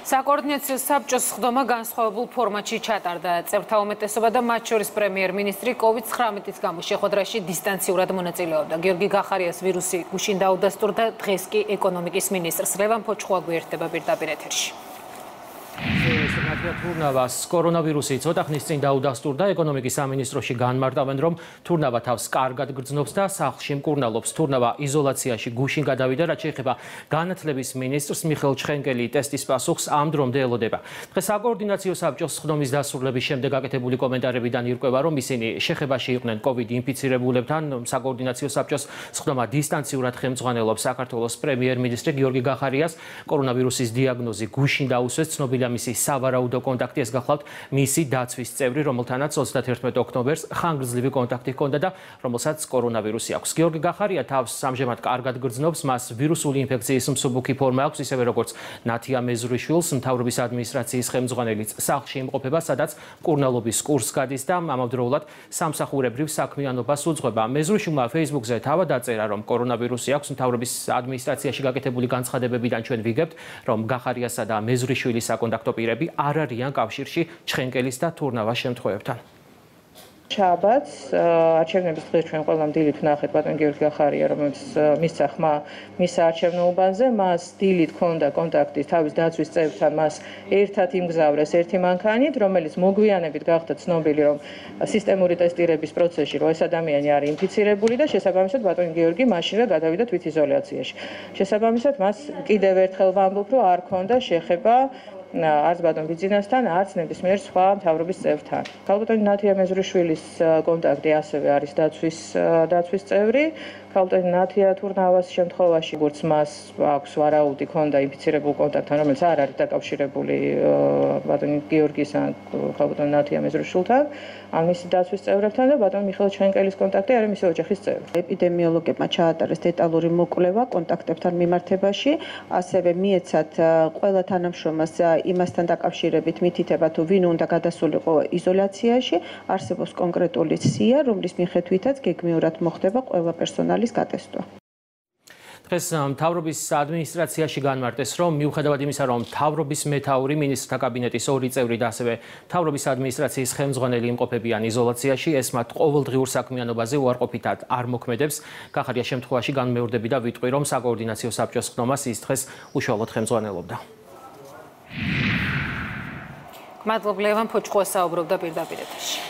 საკოორდინაციო საბჭოს ხდომა განსხვავებულ ფორმატში ჩატარდა. წევრთა უმეტესობა და მათ შორის პრემიერ-მინისტრი COVID-19-ის გამო შეხვედრაში დისტანციურად მონაწილეობდა. გიორგი გახარიას ვირუსი გუშინ დაუდასტურდა, დღეს კი ეკონომიკის მინისტრს. ლევან ფოჩხუაგვი ერთდება პირდაპირ ეთერში. თურნავას კორონავირუსი ცოტა ხნის წინ დაუდასტურდა. ეკონომიკის სამინისტროში განმარტავენ, რომ თურნავა თავს კარგად გრძნობს და სახლში მკურნალობს. თურნავა იზოლაციაში გუშინ გადავიდა, რაც შეეხება განათლების მინისტრს მიხეილ ჩხენკელი ტესტის პასუხს ამ დრომდე ელოდება. დღეს საკოორდინაციო საბჭოს ხდომის დასრულების შემდეგ გაკეთებული კომენტარებიდან ირკვევა, რომ ისინი შეხებაში იყვნენ COVID ინფიცირებულებთან. საკოორდინაციო საბჭოს ხდომა დისტანციურად ხელმძღვანელობს საქართველოს პრემიერ-მინისტრი გიორგი გახარიას. კორონავირუსის დიაგნოზი გუშინ დაუსვეს, ცნობილია მისი სავარაუდო კონტაქტი. ეს გახლავთ მისი დაცვის წევრი, რომელთანაც 31 ოქტომბერს ხანგრძლივი კონტაქტი ჰქონდა და რომელსაც კორონავირუსი აქვს. გიორგი გახარია თავს ამჟამად კარგად გრძნობს, მას ვირუსული ინფექციის მსუბუქი ფორმა აქვს, ისევე როგორც ნათია მეზრიშვილს. მთავრობის ადმინისტრაციის ხელმძღვანელიც სახლში იმყოფება, სადაც მკურნალობის კურსს გადის და ამავდროულად სამსახურებრივ საქმიანობას უძღვება. მეზრიშვილმა Facebook-ზე თავად დაწერა, რომ კორონავირუსი აქვს. მთავრობის ადმინისტრაციაში გაკეთებული განცხადებებიდან ჩვენ ვიგებთ, რომ გახარიასა და მეზრიშვილის საკონტაქტო პირები არ არიან კავშირში ჩხენკელის და თურნავას შემთხვევებთან. შაბათს არჩევნების დღეს ჩვენ ყველამ დილით ვნახეთ ბატონ გიორგი გახარია, რომელიც მისცა ხმა მის არჩევნო უბანზე, მას დილით ჰქონდა კონტაქტი თავის დაცვის წევრთან, მას ერთად იმგზავრეს ერთი მანქანით, რომელიც მოგვიანებით გახდა ცნობილი, რომ სისტემური ტესტირების პროცესში რო ეს ადამიანი არის ინფიცირებული და შესაბამისად ბატონ გიორგი მაშინვე გადავიდა თვითიზოლაციაში. შესაბამისად მას კიდევ ერთხელ ვამბობ, რომ არ ჰქონდა შეხება არც ბატონ ბიძინასთან, არც ნებისმიერ სხვა მთავრობის წევრთან. ქალბატონი ნათია მეზრიშვილის კონტაქტი ასევე არის დაცვის წევრი. ქალბატონი ნათია თურნავას შემთხვევაში, როგორც მას აქვს ვარაუდი ჰქონდა ინფიცირებულ კონტაქტთან, რომელიც არ არის დაკავშირებული ბატონ გიორგის ან ქალბატონი ნათია მეზრიშვილთან, ან მისი დაცვის წევრებთან და ბატონ მიხეილ ჩხენკელის კონტაქტი არის მისი ოჯახის წევრი. ეპიდემიოლოგებმა ჩაატარეს დეტალური მოკვლევა კონტაქტებთან მიმართებაში, ასევე მიეცათ ყველა თანამშრომელს იმასთან დაკავშირებით მითითება, თუ ვინ უნდა გადასულიყო იზოლაციაში, არსებობს კონკრეტული სია, რომლის მიხედვითაც გეგმიურად მოხდება ყველა პერსონალის გატესტვა. დღეს მთავრობის ადმინისტრაციაში განმარტეს, რომ მიუხედავად იმისა, რომ მთავრობის მეთაური, მინისტრთა კაბინეტის ორი წევრი და ასევე მთავრობის ადმინისტრაციის ხელმძღვანელი იმყოფებიან იზოლაციაში, ეს მათ ყოველდღიურ საქმიანობაზე უარყოფითად არ მოქმედებს. გახარია შემთხვევაში განმეორდები და ვიტყვი, რომ საკოორდინაციო საბჭოს ხდომას ის დღეს უშუალოდ ხელმძღვანელობდა. მადლობ ლევან ფოჩხუას საუბრობდა პირდაპირ ეთერში.